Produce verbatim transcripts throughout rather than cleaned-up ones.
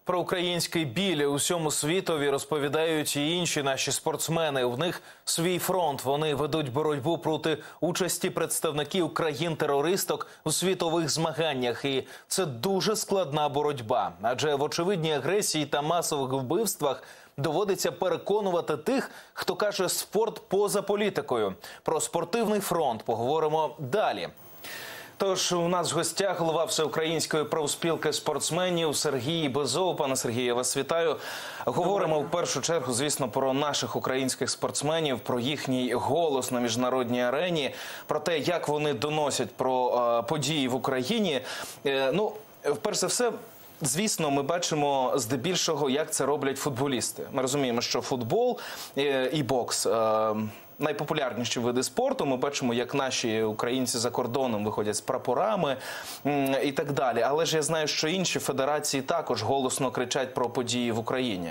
Про український біль усьому світові розповідають і інші наші спортсмени. В них свій фронт. Вони ведуть боротьбу проти участі представників країн-терористок у світових змаганнях. І це дуже складна боротьба. Адже в очевидній агресії та масових вбивствах доводиться переконувати тих, хто каже «спорт поза політикою». Про спортивний фронт поговоримо далі. Тож у нас в гостях голова Всеукраїнської профспілки спортсменів Сергій Безов. Пане Сергію, я вас вітаю. Говоримо в першу чергу, звісно, про наших українських спортсменів, про їхній голос на міжнародній арені, про те, як вони доносять про е, події в Україні. Е, ну, перш за все, звісно, ми бачимо здебільшого, як це роблять футболісти. Ми розуміємо, що футбол е, і бокс е, – найпопулярніші види спорту. Ми бачимо, як наші українці за кордоном виходять з прапорами і так далі. Але ж я знаю, що інші федерації також голосно кричать про події в Україні.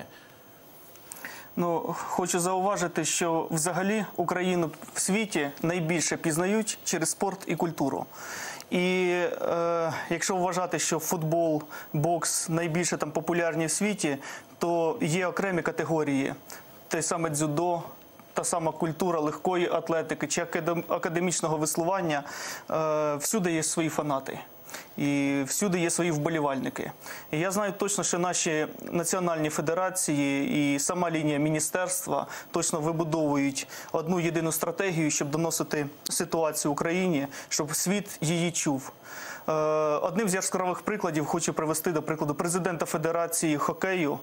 Ну, хочу зауважити, що взагалі Україну в світі найбільше пізнають через спорт і культуру. І е, якщо вважати, що футбол, бокс найбільше там популярні в світі, то є окремі категорії. Те саме дзюдо, та сама культура легкої атлетики чи академічного веслування, е, всюди є свої фанати. І всюди є свої вболівальники. І я знаю точно, що наші національні федерації і сама лінія міністерства точно вибудовують одну єдину стратегію, щоб доносити ситуацію в Україні, щоб світ її чув. Одним з яскравих прикладів хочу привести, до прикладу, президента Федерації хокею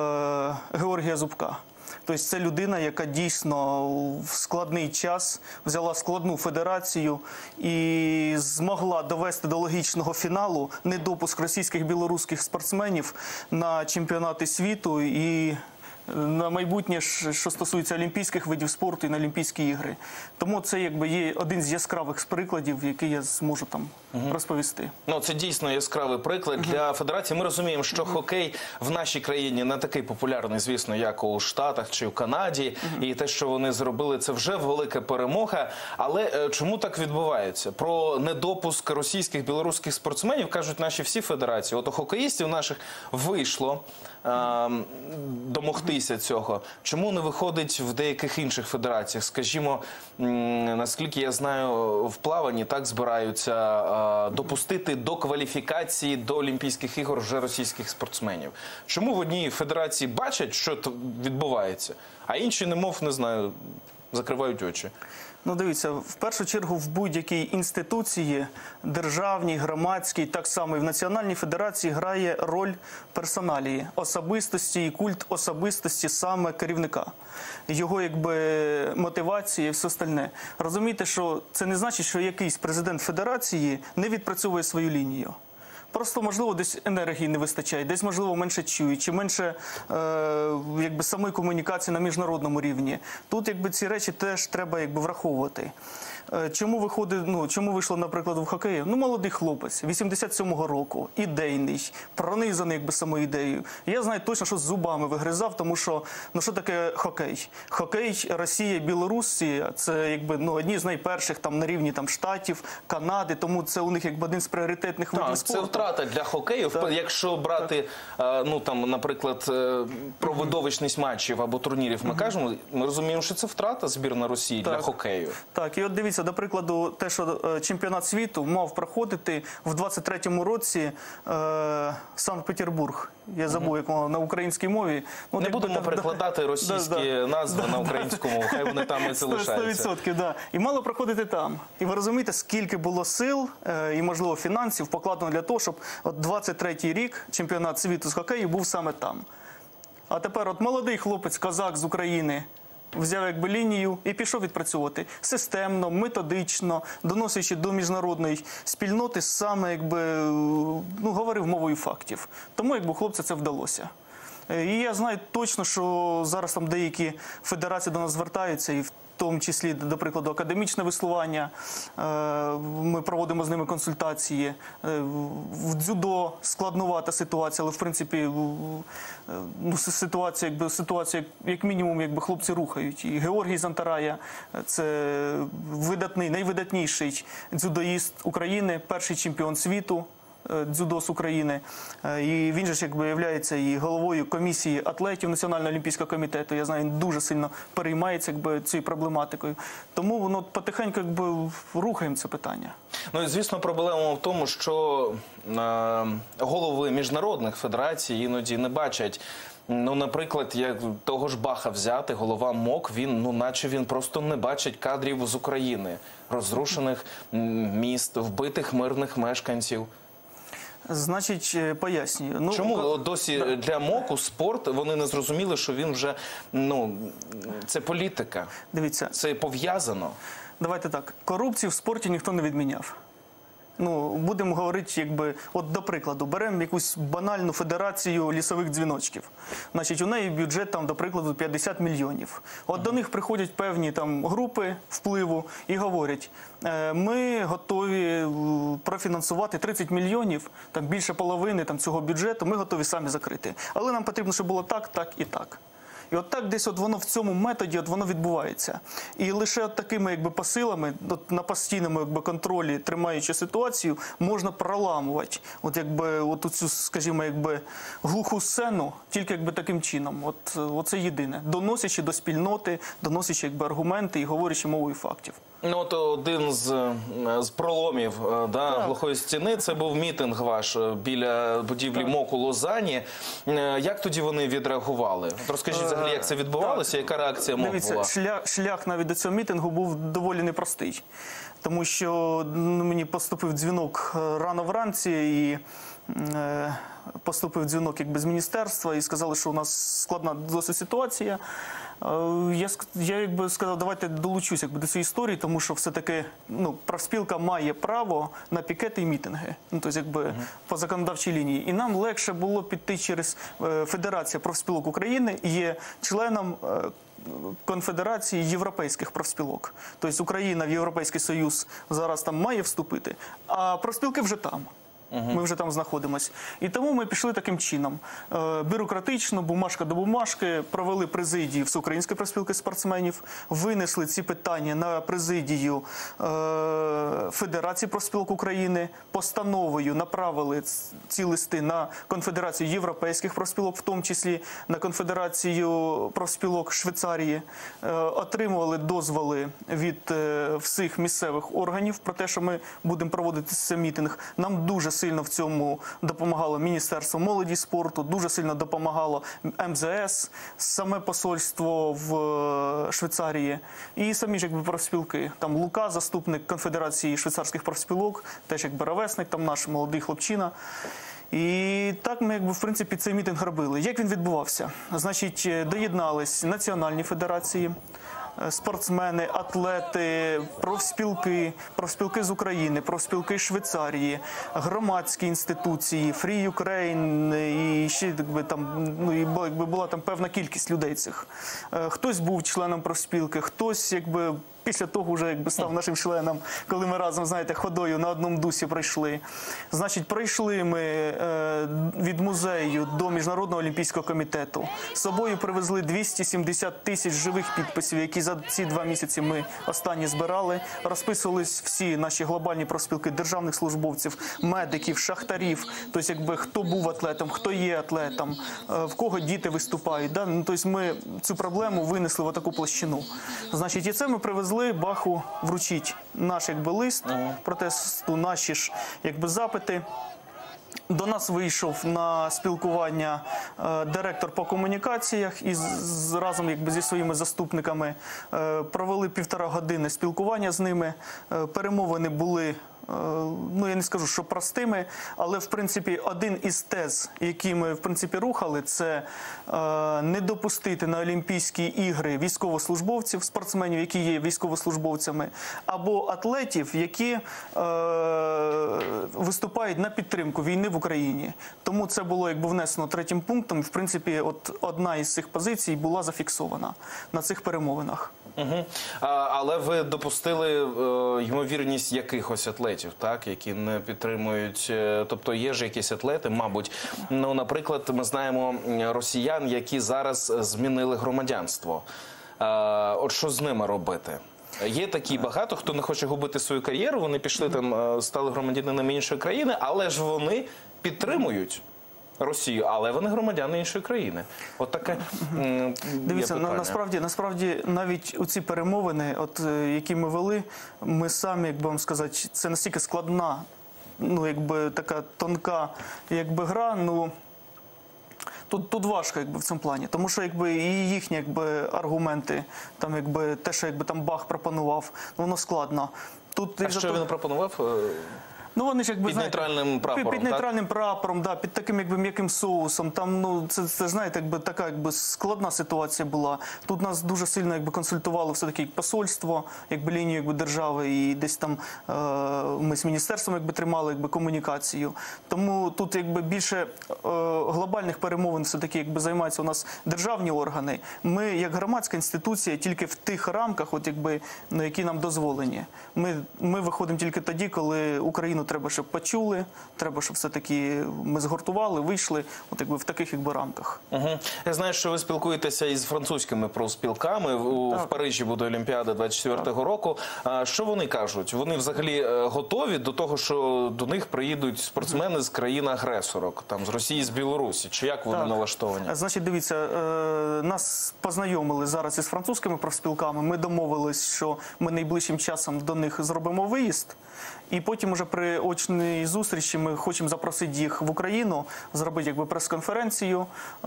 Георгія Зубка. Тобто це людина, яка дійсно в складний час взяла складну федерацію і змогла довести до логічного фіналу недопуск російських білоруських спортсменів на чемпіонати світу і на майбутнє, що стосується олімпійських видів спорту і на Олімпійські ігри. Тому це якби є один з яскравих прикладів, який я зможу там угу. розповісти. Ну, це дійсно яскравий приклад угу. для федерації. Ми розуміємо, що угу. хокей в нашій країні не такий популярний, звісно, як у Штатах чи в Канаді. Угу. І те, що вони зробили, це вже велика перемога. Але чому так відбувається? Про недопуск російських, білоруських спортсменів кажуть наші всі федерації. От у хокеїстів наших вийшло е домогтися цього. Чому не виходить в деяких інших федераціях? Скажімо, наскільки я знаю, в плаванні так збираються е допустити до кваліфікації до Олімпійських ігор вже російських спортсменів. Чому в одній федерації бачать, що відбувається, а інші, немов, не знаю, закривають очі? Ну, дивіться, в першу чергу в будь-якій інституції, державній, громадській, так само і в Національній федерації грає роль персоналії, особистості і культ особистості саме керівника. Його, якби, мотивації і все остальне. Розумієте, що це не значить, що якийсь президент федерації не відпрацьовує свою лінію. Просто, можливо, десь енергії не вистачає, десь, можливо, менше чують, чи менше е, якби, самої комунікації на міжнародному рівні. Тут якби, ці речі теж треба якби, враховувати. Е, чому, виходить, ну, чому вийшло, наприклад, в хокеї? Ну, молодий хлопець, вісімдесят сьомого року, ідейний, пронизаний якби, самою ідеєю. Я знаю точно, що з зубами вигризав, тому що, ну, що таке хокей? Хокей, Росія, Білорусі – це якби, ну, одні з найперших там, на рівні там, Штатів, Канади, тому це у них якби, один з пріоритетних видів спорту. Втрата для хокею, так. Якщо брати, так. ну там, наприклад, про видовищність матчів або турнірів, ми uh -huh. кажемо, ми розуміємо, що це втрата збірна Росії так. для хокею. Так, і от дивіться, до прикладу, те, що чемпіонат світу мав проходити в двадцять третьому році е, Санкт-Петербург. Я забув, uh -huh. як мова, на українській мові. Ну, не будемо перекладати російські да, да. назви да, на українську мову, хай вони там і залишаються. сто відсотків, да. І мало проходити там. І ви розумієте, скільки було сил е, і, можливо, фінансів покладено для того, щоб от двадцять третій рік чемпіонат світу з хокею був саме там. А тепер от молодий хлопець, козак з України, взяв якби лінію і пішов відпрацьовувати системно, методично, доносячи до міжнародної спільноти, саме якби, ну, говорив мовою фактів. Тому якби хлопцю це вдалося. І я знаю точно, що зараз там деякі федерації до нас звертаються, і в тому числі, до прикладу, академічне веслування. Ми проводимо з ними консультації. В дзюдо складнувата ситуація, але, в принципі, ну, ситуація, якби, ситуація, як мінімум, якби, хлопці рухають. І Георгій Зантарая – це видатний, найвидатніший дзюдоїст України, перший чемпіон світу. дзюдо з України. Е, І він же ж якби являється і головою комісії атлетів Національного олімпійського комітету. Я знаю, він дуже сильно переймається якби цією проблематикою. Тому воно потихеньку якби рухаємо це питання. Ну і звісно, проблема в тому, що е, голови міжнародних федерацій іноді не бачать. Ну, наприклад, як того ж Баха взяти, голова МОК, він, ну, наче він просто не бачить кадрів з України, розрушених міст, вбитих мирних мешканців. Значить, е, пояснюю. Ну, Чому ко- досі для МОКу спорт, вони не зрозуміли, що він вже, ну, це політика, Дивіться, це пов'язано? давайте так. Корупцію в спорті ніхто не відміняв. Ну, будемо говорити, якби, от до прикладу, беремо якусь банальну федерацію лісових дзвіночків. Значить, у неї бюджет, там, до прикладу, п'ятдесят мільйонів. От до них приходять певні там групи впливу і говорять, «Е, ми готові е, профінансувати тридцять мільйонів, там більше половини там, цього бюджету, ми готові самі закрити. Але нам потрібно, щоб було так, так і так. І от так десь от воно в цьому методі от воно відбувається. І лише от такими якби посилами, от на постійному якби контролі, тримаючи ситуацію, можна проламувати от якби от цю, скажімо, якби глуху сцену, тільки якби таким чином. От оце єдине, доносячи до спільноти, доносячи якби аргументи і говорячи мовою фактів. Ну, от один з, з проломів да, глухої стіни, це був мітинг ваш біля будівлі МОКу Лозані. Як тоді вони відреагували? От розкажіть взагалі, як це відбувалося, яка реакція МОК Дивіться, була? шлях, шлях навіть до цього мітингу був доволі непростий. Тому що ну, мені поступив дзвінок рано вранці і е, поступив дзвінок якби з міністерства і сказали, що у нас складна досить ситуація. Е, я, ск- я якби сказав, давайте долучусь якби, до цієї історії, тому що все-таки ну, профспілка має право на пікети і мітинги, ну, тобто, якби, uh-huh. по законодавчій лінії. І нам легше було піти через е, Федерацію профспілок України, є членом е, Конфедерації європейських профспілок. Тобто Україна в Європейський Союз зараз там має вступити, а профспілки вже там. Uh-huh. Ми вже там знаходимося. І тому ми пішли таким чином. Е, бюрократично, бумажка до бумажки, провели президію Всеукраїнської профспілки спортсменів, винесли ці питання на президію е, Федерації профспілок України, постановою направили ці листи на Конфедерацію європейських профспілок, в тому числі на Конфедерацію профспілок Швейцарії, е, отримували дозволи від е, всіх місцевих органів про те, що ми будемо проводити цей мітинг. Нам дуже сильно в цьому допомагало Міністерство молоді і спорту, дуже сильно допомагало ем зет ес, саме посольство в Швейцарії і самі ж якби профспілки. Там Лука, заступник Конфедерації швейцарських профспілок, теж якби ровесник, там наш молодий хлопчина. І так ми, якби, в принципі, цей мітинг робили. Як він відбувався? Значить, доєднались національні федерації, спортсмени, атлети, профспілки, профспілки з України, профспілки Швейцарії, громадські інституції, Free Ukraine і ще якби, там, ну, і була, якби, була там певна кількість людей цих. Хтось був членом профспілки, хтось якби після того вже якби став нашим членом, коли ми разом, знаєте, ходою на одному дусі пройшли. Значить, пройшли ми е, від музею до Міжнародного олімпійського комітету. З собою привезли двісті сімдесят тисяч живих підписів, які за ці два місяці ми останні збирали. Розписувались всі наші глобальні профспілки державних службовців, медиків, шахтарів. Тобто, якби хто був атлетом, хто є атлетом, е, в кого діти виступають. Да? Ну, тобто, ми цю проблему винесли в таку площину. Значить, і це ми привезли Баху вручить наш якби лист протесту, наші ж якби запити. До нас вийшов на спілкування е, директор по комунікаціях і з, з, разом якби, зі своїми заступниками е, провели півтора години спілкування з ними. Е, перемовини були, е, ну я не скажу, що простими, але в принципі один із тез, які ми в принципі рухали, це е, не допустити на Олімпійські ігри військовослужбовців, спортсменів, які є військовослужбовцями, або атлетів, які е, виступають на підтримку війни в Україні. Тому це було якби внесено третім пунктом. В принципі, от одна із цих позицій була зафіксована на цих перемовинах. Угу. А, але ви допустили е, ймовірність якихось атлетів, так, які не підтримують, е, тобто є ж якісь атлети, мабуть. Ну, наприклад, ми знаємо росіян, які зараз змінили громадянство. Е, от що з ними робити? Є такі багато, хто не хоче губити свою кар'єру, вони пішли там, стали громадянинами іншої країни, але ж вони підтримують Росію, але вони громадяни іншої країни. От таке м, Дивіться, є на, питання. насправді, насправді навіть у ці перемовини, от, е, які ми вели, ми самі, як би вам сказати, це настільки складна, ну, якби така тонка, якби гра, ну, Тут, тут важко, якби в цьому плані, тому що якби і їхні якби аргументи, там якби те, що якби там Бах пропонував, ну, воно складно. Тут А що він пропонував? Ну, вони ж якби, Під знаєте, нейтральним прапором, Під нейтральним прапором, да, під таким якби м'яким соусом. Там, ну, це, це знаєте, якби така якби складна ситуація була. Тут нас дуже сильно якби консультувало все-таки посольство, якби лінію якби держави, і десь там е, ми з міністерством якби тримали якби комунікацію. Тому тут якби більше е, глобальних перемовин все-таки якби займаються у нас державні органи. Ми як громадська інституція тільки в тих рамках, от якби, ну, які нам дозволені. Ми, ми виходимо тільки тоді, коли Україну треба, щоб почули, треба, щоб все-таки ми згуртували, вийшли от якби в таких якби рамках. Угу. Я знаю, що ви спілкуєтеся із французькими профспілками. У, в Парижі буде Олімпіада двадцять четвертого року. А що вони кажуть? Вони взагалі готові до того, що до них приїдуть спортсмени з країн-агресорок, там з Росії, з Білорусі? Чи як вони Так. налаштовані? Значить, дивіться, е, нас познайомили зараз із французькими профспілками. Ми домовились, що ми найближчим часом до них зробимо виїзд. І потім уже при очній зустрічі ми хочемо запросити їх в Україну, зробити якби прес-конференцію, е,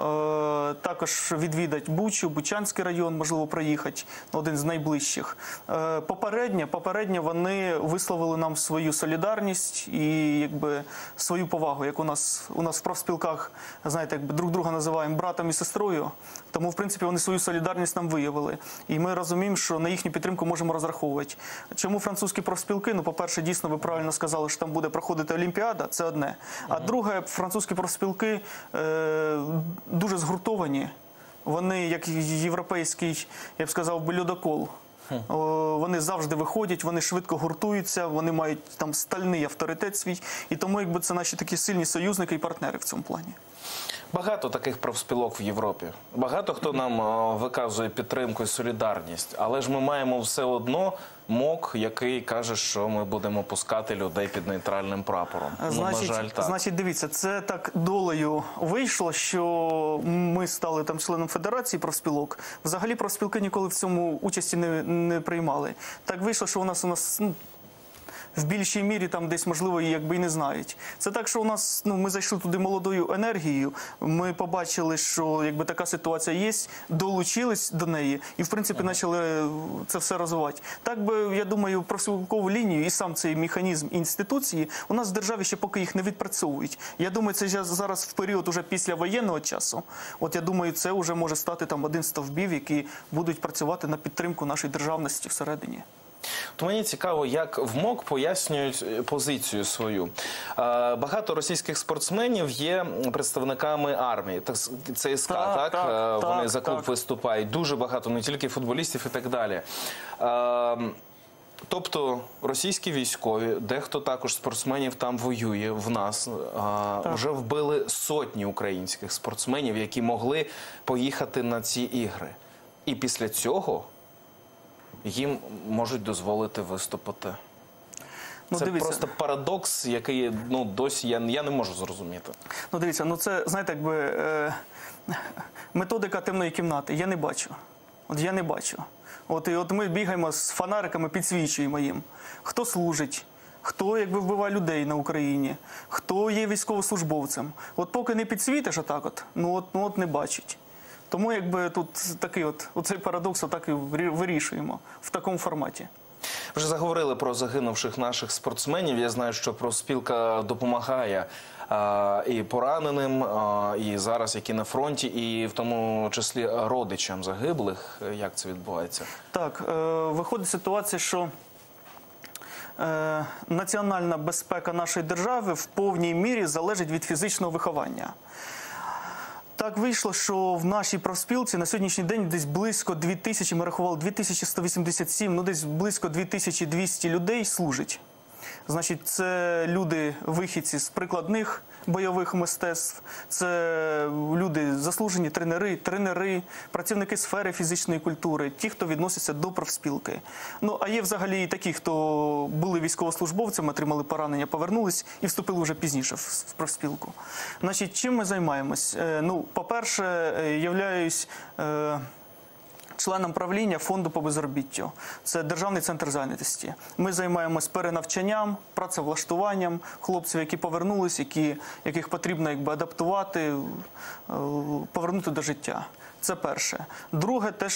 також відвідати Бучу, Бучанський район, можливо, проїхати, один з найближчих. Е, попередньо, попередньо вони висловили нам свою солідарність і якби свою повагу, як у нас, у нас в профспілках, знаєте, якби друг друга називаємо братом і сестрою, тому, в принципі, вони свою солідарність нам виявили. І ми розуміємо, що на їхню підтримку можемо розраховувати. Чому французькі профспілки? Ну, по-перше, дійсно, ви правильно сказали, що там буде проходити Олімпіада, це одне. А друге, французькі профспілки е, дуже згуртовані. Вони, як європейський, я б сказав, би льодокол. О, вони завжди виходять, вони швидко гуртуються, вони мають там стальний авторитет свій. І тому, якби, це наші такі сильні союзники і партнери в цьому плані. Багато таких профспілок в Європі. Багато хто нам о, виказує підтримку і солідарність. Але ж ми маємо все одно МОК, який каже, що ми будемо пускати людей під нейтральним прапором. Значить, ну, на жаль, так. значить, дивіться, це так долею вийшло, що ми стали там членом Федерації профспілок. Взагалі профспілки ніколи в цьому участі не, не приймали. Так вийшло, що у нас у нас ну, в більшій мірі там десь, можливо, і якби і не знають. Це так, що у нас, ну, ми зайшли туди молодою енергією, ми побачили, що якби така ситуація є, долучились до неї і, в принципі, почали це все розвивати. Так би, я думаю, профспілкову лінію і сам цей механізм інституції у нас в державі ще поки їх не відпрацьовують. Я думаю, це зараз в період уже після воєнного часу. От я думаю, це вже може стати там один з стовбів, які будуть працювати на підтримку нашої державності всередині. То мені цікаво, як в МОК пояснюють позицію свою. Багато російських спортсменів є представниками армії, це ЦСКА, так? Так, так, Вони так, за клуб так. виступають. Дуже багато, не тільки футболістів і так далі. Тобто російські військові, дехто також спортсменів там воює в нас, вже вбили сотні українських спортсменів, які могли поїхати на ці ігри. І після цього їм можуть дозволити виступити. Ну, це дивіться. просто парадокс, який, ну, досі я, я не можу зрозуміти. Ну, дивіться, ну це, знаєте, якби е, методика темної кімнати. Я не бачу. От я не бачу. От, і от ми бігаємо з фонариками, підсвічуємо їм. Хто служить, хто якби вбиває людей на Україні, хто є військовослужбовцем. От поки не підсвітиш отак от, ну от, ну от не бачить. Тому якби тут такий от, оцей парадокс отак і вирішуємо в такому форматі. Вже заговорили про загинувших наших спортсменів. Я знаю, що профспілка допомагає а, і пораненим, а, і зараз, які на фронті, і в тому числі родичам загиблих. Як це відбувається? Так, е, виходить ситуація, що е, національна безпека нашої держави в повній мірі залежить від фізичного виховання. Так вийшло, що в нашій профспілці на сьогоднішній день десь близько дві тисячі, ми рахували дві тисячі сто вісімдесят сім, ну десь близько дві тисячі двісті людей служить. Значить, це люди-вихідці з прикладних бойових мистецтв, це люди, заслужені тренери, тренери, працівники сфери фізичної культури, ті, хто відноситься до профспілки. Ну, а є взагалі і такі, хто були військовослужбовцями, отримали поранення, повернулись і вступили вже пізніше в профспілку. Значить, чим ми займаємось? Ну, по-перше, являюсь е, членом правління фонду по безробіттю. Це Державний центр зайнятості. Ми займаємось перенавчанням, працевлаштуванням хлопців, які повернулись, які, яких потрібно якби адаптувати, е, повернути до життя. Це перше. Друге, те,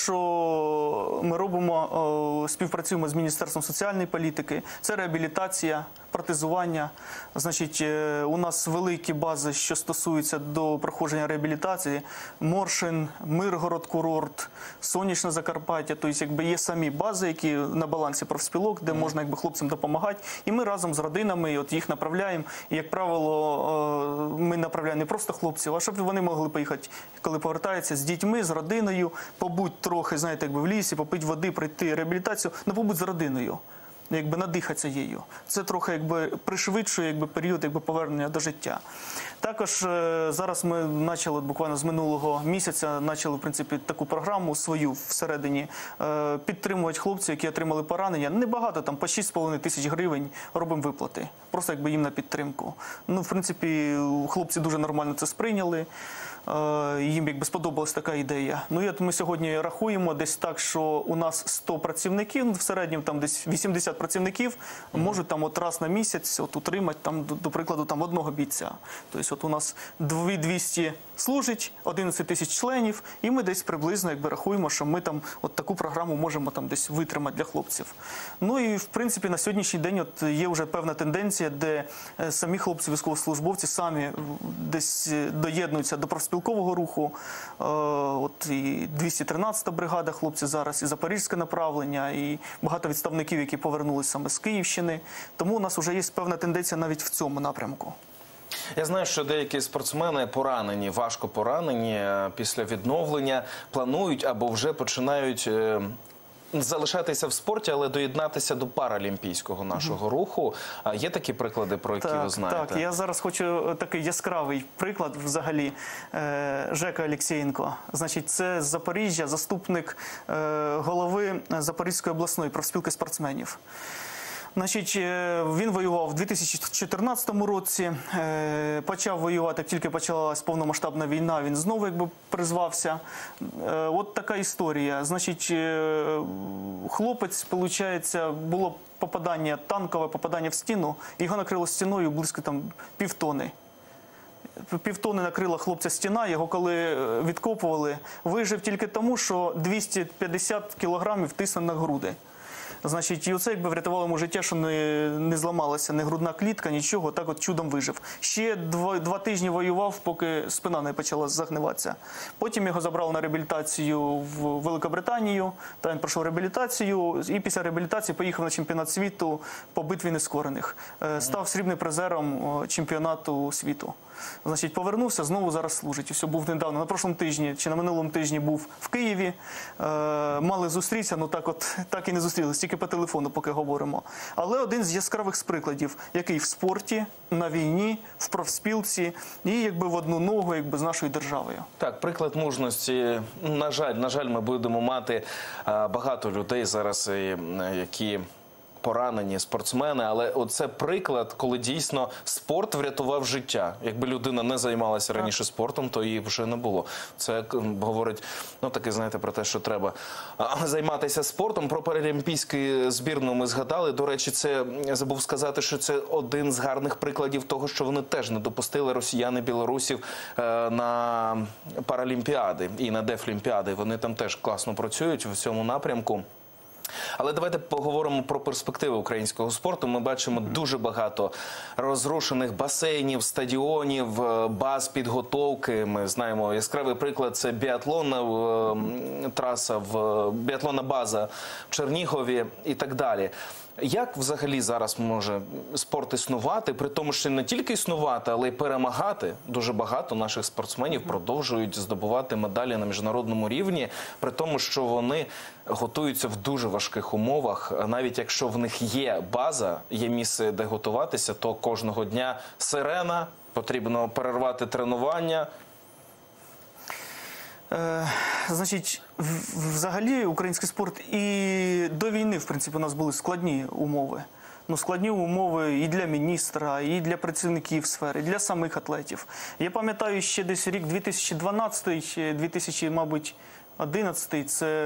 що ми робимо, співпрацюємо з Міністерством соціальної політики, це реабілітація, протезування. Значить, у нас великі бази, що стосуються до проходження реабілітації. Моршин, Миргород, курорт, Сонячне Закарпаття. Тобто, якби є самі бази, які на балансі профспілок, де можна якби хлопцям допомагати. І ми разом з родинами от їх направляємо. І, як правило, ми направляємо не просто хлопців, а щоб вони могли поїхати, коли повертаються, з дітьми, з родиною, побудь трохи, знаєте, якби в лісі, попить води, пройти реабілітацію, ну побудь з родиною, якби надихатися її. Це трохи якби пришвидшує якби період якби повернення до життя. Також е, зараз ми почали буквально з минулого місяця почали в принципі таку програму свою всередині е, підтримувати хлопців, які отримали поранення. Небагато, там по шість з половиною тисяч гривень робимо виплати. Просто якби їм на підтримку. Ну, в принципі, хлопці дуже нормально це сприйняли. Їм якби сподобалась така ідея. Ну і от ми сьогодні рахуємо десь так, що у нас сто працівників, в середньому там десь вісімдесят працівників можуть там от раз на місяць от утримати там, до, до прикладу, там одного бійця. Тобто от у нас двісті служить, одинадцять тисяч членів, і ми десь приблизно якби рахуємо, що ми там от таку програму можемо там десь витримати для хлопців. Ну і в принципі на сьогоднішній день от є вже певна тенденція, де самі хлопці військовослужбовці самі десь доєднуються до профспілкового руху. От і двісті тринадцята бригада хлопці зараз, і запорізьке направлення, і багато відставників, які повернулися саме з Київщини. Тому у нас вже є певна тенденція навіть в цьому напрямку. Я знаю, що деякі спортсмени поранені, важко поранені, після відновлення планують або вже починають залишатися в спорті, але доєднатися до паралімпійського нашого руху. Є такі приклади, про які так, ви знаєте? Так, я зараз хочу такий яскравий приклад взагалі. Жека Олексєєнко. Значить, це з Запоріжжя, заступник голови Запорізької обласної профспілки спортсменів. Значить, він воював у дві тисячі чотирнадцятому році, почав воювати, як тільки почалась повномасштабна війна, він знову якби призвався. От така історія. Значить, хлопець, виходить, було попадання, танкове попадання в стіну, його накрило стіною близько там півтони. Півтони накрила хлопця стіна, його коли відкопували, вижив тільки тому, що двісті п'ятдесят кілограмів тисне на груди. Значить, і оце якби врятувало йому життя, що не, не зламалася ні грудна клітка, нічого, так от чудом вижив. Ще два, два тижні воював, поки спина не почала загниватися. Потім його забрали на реабілітацію в Великобританію, та він пройшов реабілітацію, і після реабілітації поїхав на чемпіонат світу по битві нескорених. Став срібним призером чемпіонату світу. Значить, повернувся, знову зараз служить. Ось був недавно, на прошлому тижні, чи на минулому тижні був в Києві. Е, мали зустрітися, ну так от, так і не зустрілися, тільки по телефону поки говоримо. Але один з яскравих прикладів, який в спорті, на війні, в профспілці і якби в одну ногу якби з нашою державою. Так, приклад мужності. На жаль, на жаль, ми будемо мати а, багато людей зараз, які поранені спортсмени, але оце приклад, коли дійсно спорт врятував життя. Якби людина не займалася раніше спортом, то її вже не було. Це говорить, ну таке, знаєте, про те, що треба займатися спортом. Про паралімпійську збірну ми згадали. До речі, це забув сказати, що це один з гарних прикладів того, що вони теж не допустили росіяни білорусів на паралімпіади і на дефлімпіади. Вони там теж класно працюють в цьому напрямку. Але давайте поговоримо про перспективи українського спорту. Ми бачимо дуже багато розрушених басейнів, стадіонів, баз підготовки. Ми знаємо яскравий приклад – це біатлонна траса, в біатлонна база в Чернігові і так далі. Як взагалі зараз може спорт існувати, при тому, що не тільки існувати, але й перемагати? Дуже багато наших спортсменів продовжують здобувати медалі на міжнародному рівні, при тому, що вони готуються в дуже важких умовах. Навіть якщо в них є база, є місце, де готуватися, то кожного дня сирена, потрібно перервати тренування? Е, значить, в- взагалі український спорт і до війни, в принципі, у нас були складні умови. Ну, складні умови і для міністра, і для працівників сфери, і для самих атлетів. Я пам'ятаю, ще десь рік дві тисячі дванадцятий, дві тисячі, мабуть, одинадцятий,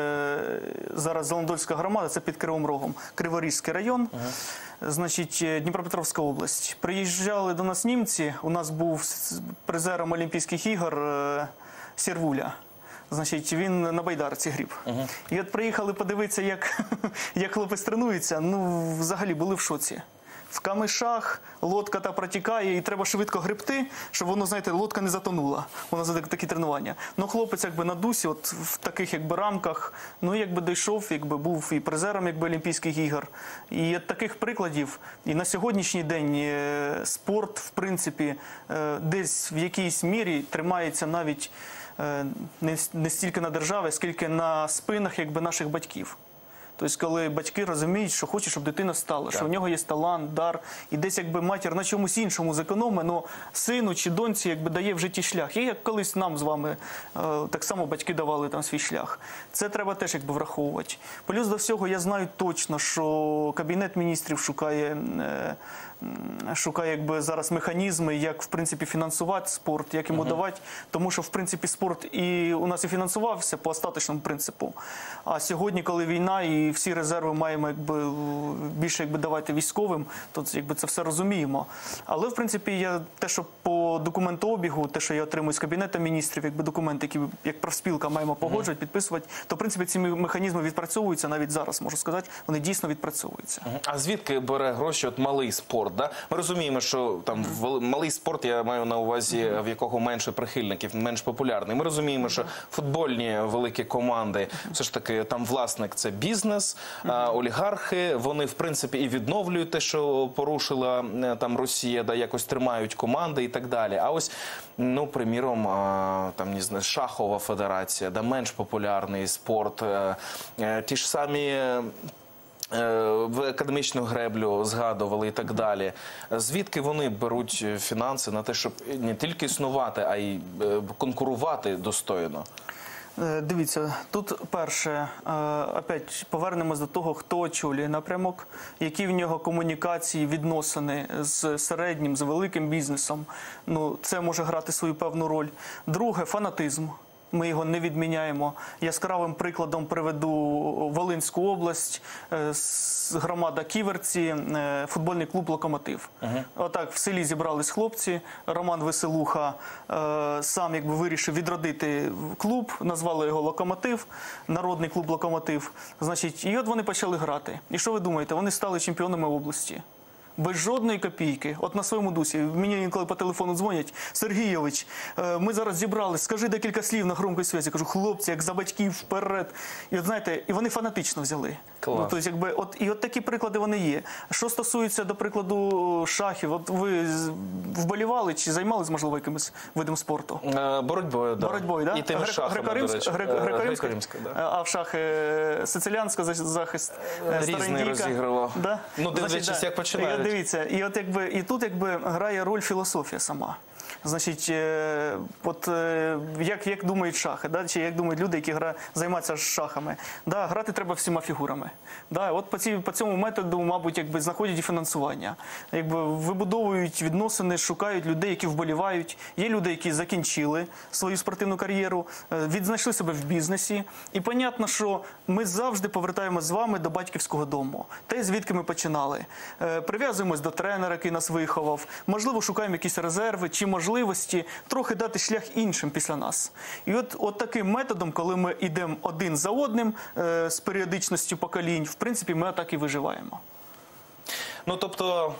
це зараз Зеленодольська громада, це під Кривим Рогом, Криворізький район, значить, Дніпропетровська область. Приїжджали до нас німці, у нас був с- призером Олімпійських ігор е, Сірвуля. Значить, він на байдарці гріб. І от приїхали подивитися, як, як хлопець тренується, ну, взагалі були в шоці. В камишах лодка та протікає, і треба швидко гребти, щоб воно, знаєте, лодка не затонула. Воно за такі тренування. Ну, хлопець якби на дусі, от в таких якби рамках, ну, якби дійшов, якби був і призером якби Олімпійських ігор. І от таких прикладів, і на сьогоднішній день е, спорт, в принципі, е, десь в якійсь мірі тримається навіть е, не, не стільки на державі, скільки на спинах якби наших батьків. Тобто, коли батьки розуміють, що хочуть, щоб дитина стала, що в нього є талант, дар, і десь якби матір на чомусь іншому зекономить, але сину чи доньці якби дає в житті шлях. І як колись нам з вами е, так само батьки давали там свій шлях. Це треба теж якби враховувати. Плюс до всього я знаю точно, що Кабінет міністрів шукає, е, м, шукає якби зараз механізми, як в принципі фінансувати спорт, як йому давати, тому що в принципі спорт і у нас і фінансувався по остаточному принципу. А сьогодні, коли війна і всі резерви маємо якби більше якби давати військовим, то якби це все розуміємо. Але в принципі я те, що по документообігу, те, що я отримую з Кабінету міністрів, якби документи, які як профспілка маємо погоджувати, підписувати, то в принципі ці механізми відпрацьовуються навіть зараз, можу сказати, вони дійсно відпрацьовуються. А звідки бере гроші от малий спорт? Да? Ми розуміємо, що там вели- малий спорт, я маю на увазі, в якого менше прихильників, менш популярний. Ми розуміємо, що футбольні великі команди, все ж таки, там власник – це бізнес, а олігархи, вони, в принципі, і відновлюють те, що порушила е, там Росія, да, якось тримають команди і так далі. А ось, ну, приміром, а, там, не знаю, шахова федерація, да, менш популярний спорт, е, е, ті ж самі е, в академічну греблю згадували і так далі. Звідки вони беруть фінанси на те, щоб не тільки існувати, а й е, конкурувати достойно? Е, Дивіться, тут перше, е, опять повернемось до того, хто очолює напрямок, які в нього комунікації, відносини з середнім, з великим бізнесом. Ну, це може грати свою певну роль. Друге, фанатизм. Ми його не відміняємо. Яскравим прикладом приведу Волинську область, е, с- громада Ківерці, е, футбольний клуб «Локомотив». Отак в селі зібрались хлопці, Роман Веселуха е, сам якби вирішив відродити клуб, назвали його «Локомотив», народний клуб «Локомотив». Значить, і от вони почали грати. І що ви думаєте? Вони стали чемпіонами області. Без жодної копійки. От на своєму дусі. Мені інколи по телефону дзвонять. Сергійович, е, ми зараз зібрались, скажи декілька слів на громкій связі. Я кажу, хлопці, як за батьків, вперед. І от знаєте, і вони фанатично взяли. Клас. Ну, тобто, якби, от, і от такі приклади вони є. Що стосується, до прикладу, шахів, от ви з- вболівали чи займалися, можливо, якимось видом спорту? Е, Боротьбою, да. Боротьбою, так? І тими шахами, до речі. Е, греко-римська, да. А в шахи сициліанська за- захист, е, Різний Старандійка. розігрував. Да? Ну, дивлячись, Значить, да. як починають. І от дивіться, і от якби і тут якби грає роль філософія сама. Значить, е, от е, як, як думають шахи, да? Чи як думають люди, які гра, займаються шахами. Да, грати треба всіма фігурами. Да, от по, ці, по цьому методу, мабуть, якби знаходять і фінансування. Якби вибудовують відносини, шукають людей, які вболівають. Є люди, які закінчили свою спортивну кар'єру, е, відзнайшли себе в бізнесі. І понятно, що ми завжди повертаємося з вами до батьківського дому. Те, звідки ми починали. Е, Прив'язуємось до тренера, який нас виховав. Можливо, шукаємо якісь резерви чи можливості трохи дати шлях іншим після нас. І от, от таким методом, коли ми йдемо один за одним е, з періодичністю поколінь, в принципі, ми так і виживаємо. Ну, тобто,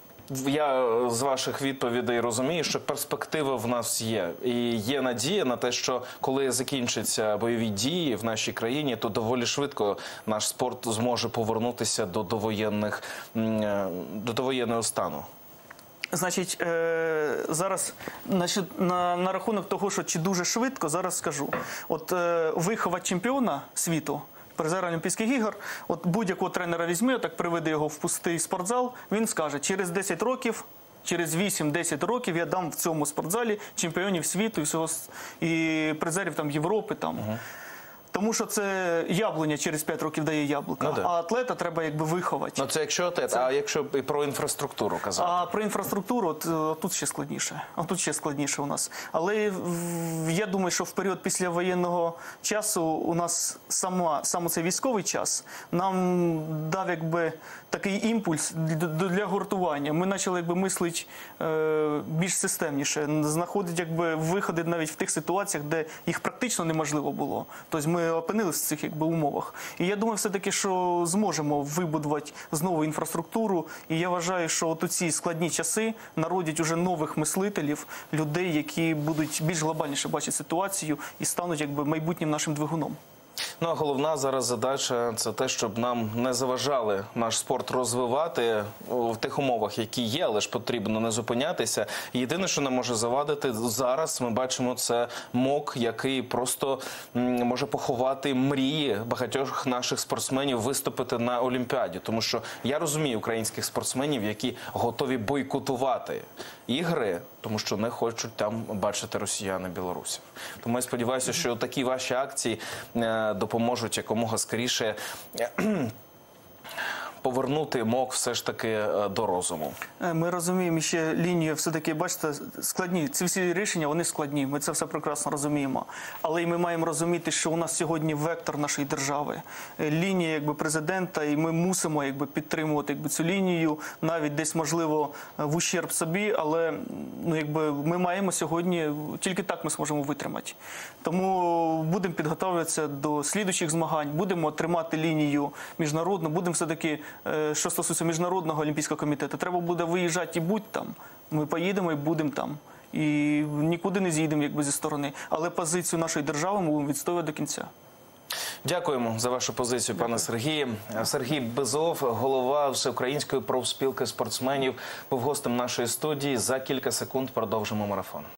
я з ваших відповідей розумію, що перспектива в нас є. І є надія на те, що коли закінчаться бойові дії в нашій країні, то доволі швидко наш спорт зможе повернутися до довоєнних, м, е, до довоєнного стану. Значить, е, зараз значить, на, на рахунок того, що чи дуже швидко, зараз скажу. От е, виховати чемпіона світу, призера Олімпійських ігор, от будь-якого тренера візьми, так приведе його в пустий спортзал, він скаже, через десять років через вісім-десять років я дам в цьому спортзалі чемпіонів світу і всього с- і призерів там Європи там. Тому що це яблуня через п'ять років дає яблука, Ну, да. а атлета треба якби виховати. Ну це якщо те, а якщо і про інфраструктуру казати? А про інфраструктуру от, е, тут ще складніше. А тут ще складніше у нас. Але в- я думаю, що в період післявоєнного часу у нас сама, саме цей військовий час нам дав якби такий імпульс для, для гуртування. Ми почали якби мислити е, більш системніше, знаходити якби виходи навіть в тих ситуаціях, де їх практично неможливо було. Тобто ми опинилися в цих якби умовах. І я думаю, все-таки, що зможемо вибудувати знову інфраструктуру. І я вважаю, що от у ці складні часи народять уже нових мислителів, людей, які будуть більш глобальніше бачити ситуацію і стануть якби майбутнім нашим двигуном. Ну, а головна зараз задача – це те, щоб нам не заважали наш спорт розвивати в тих умовах, які є, але ж потрібно не зупинятися. Єдине, що нам може завадити зараз, ми бачимо, це МОК, який просто м, може поховати мрії багатьох наших спортсменів виступити на Олімпіаді. Тому що я розумію українських спортсменів, які готові бойкотувати ігри, тому що не хочуть там бачити росіяни білорусів. Тому я сподіваюся, що такі ваші акції е, допоможуть якомога скоріше е, повернути МОК все ж таки е, до розуму. Е, Ми розуміємо ще лінію, все-таки, бачите, складні. Ці всі рішення, вони складні, ми це все прекрасно розуміємо. Але і ми маємо розуміти, що у нас сьогодні вектор нашої держави. Е, Лінія якби, президента, і ми мусимо якби, підтримувати якби, цю лінію, навіть десь, можливо, в ущерб собі, але ну, якби, ми маємо сьогодні, тільки так ми зможемо витримати. Тому будемо підготовлятися до слідуючих змагань, будемо тримати лінію міжнародну, будемо все-таки, е, що стосується Міжнародного олімпійського комітету, треба буде виїжджати і будь там. Ми поїдемо і будемо там. І нікуди не з'їдемо якби, зі сторони. Але позицію нашої держави ми будемо відстоювати до кінця. Дякуємо за вашу позицію, пане Сергію. Сергій Безов, голова Всеукраїнської профспілки спортсменів, був гостем нашої студії. За кілька секунд продовжимо марафон.